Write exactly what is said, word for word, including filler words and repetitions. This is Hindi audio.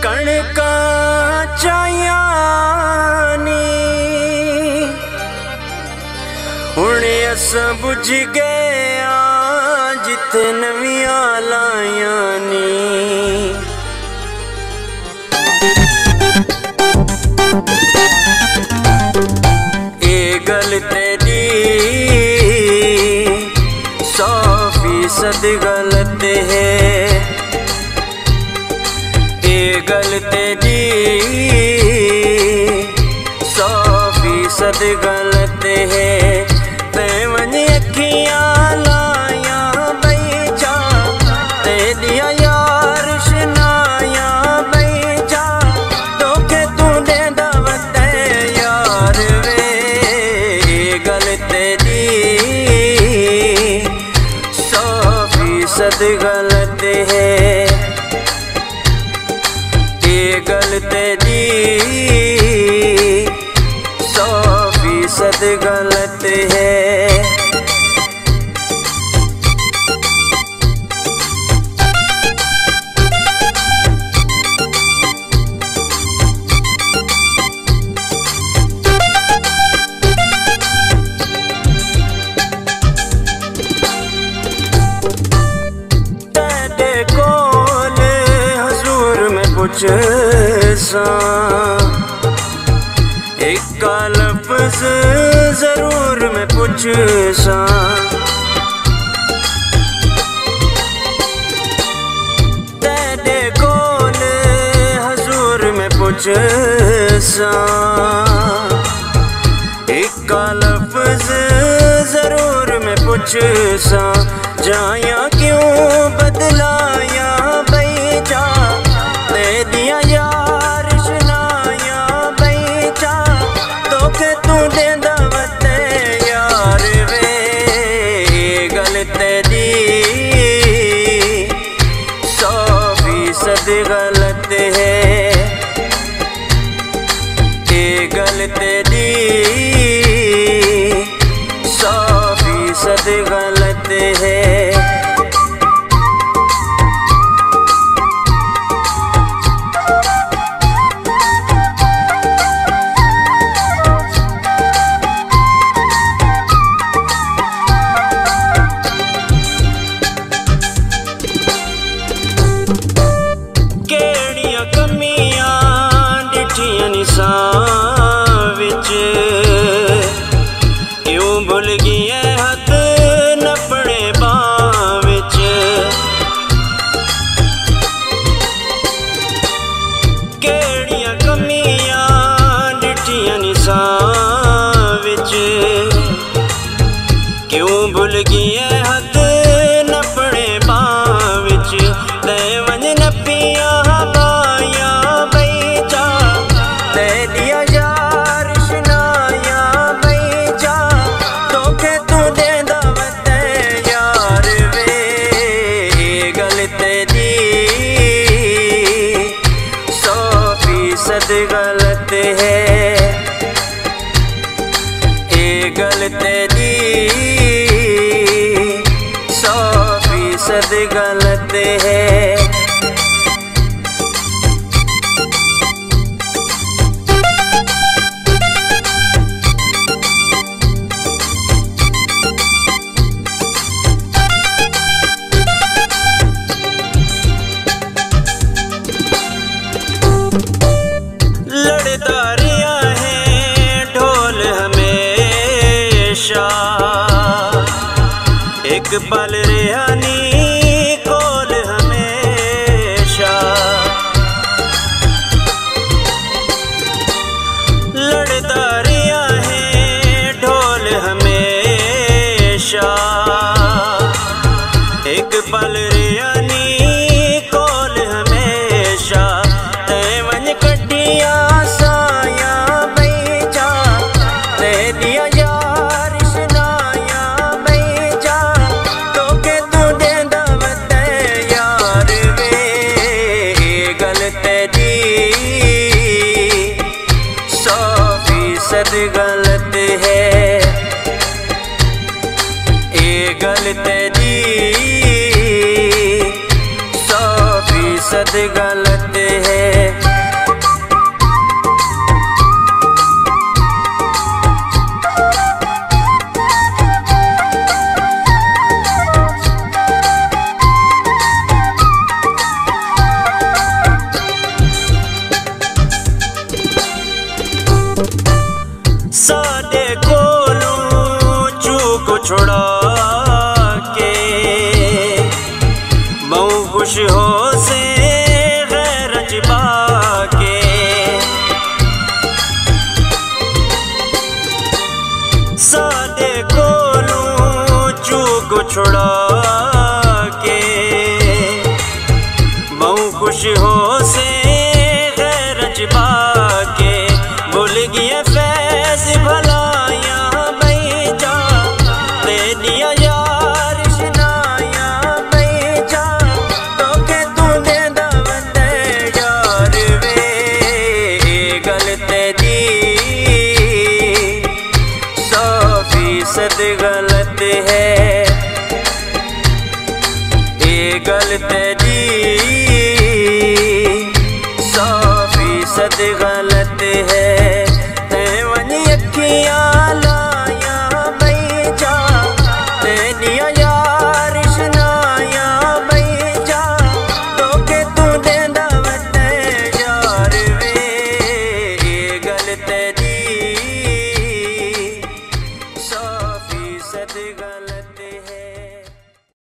कणका चायानी हुणे अस बुझ गया जिथे नविया लायानी। ए गल तेरी सौ फीसद गलत है, ए गल तेरी सौ फीसद गलत है। तेवन अखियां लाया बैजा तेरिया यार शनाया बैजा धोखे तू दे दवत यार वे। गल तेरी सौ फीसद गलत है, ये गल तेरी सौ फीसद गलत है। तेरे कोल हजूर में कुछ सा एक लफ्ज जरूर मैं पूछ सा। तेरे कोल हजूर में पूछ सा एक लफ्ज जरूर मैं पूछ सा। जाया क्यों बदलाया बैजा तेरिया यार शनाया बैजा धोखे तू दे दवत यार वे। गल तेरी सौ फीसद गलत है, ये गल तेरी सौ फीसद गलत है। केड़ियां कमियां डिठियां निसां विच क्यों भुल गई हथ नपने बां विच। केड़ियां कमियां डिठियां निसां विच क्यों भुल गई हथ नपने बां विच। तेवन नपिया बाया बैजा तेरिया यार शनाया बैजा धोखे तू दे दवत यार वे। गल तेरी सौ फीसद गलत है, ये गल तेरी सौ फीसद गलत है। लड़ता रिया है ढोल हमेशा एक पल रिहानी कोल हमेशा। लड़ता रिया है ढोल हमेशा एक पल रिहानी कोल हमेशा। तेवन कटिया साया बैजा तेरिया यार शनाया बैजा धोखे तू दे दवत यार वे। गल तेरी सौ फीसद गलत है, ये गल तेरी सौ फीसद गलत है। खुश हो से गैरज बाके भूल गया फैज भलाया बैजा दे दिया यार शनाया बैजा तो के तू दे दावत यार वे गलत दी सौ फीसद गलत है ये गलत दी सौ फीसद गलत है।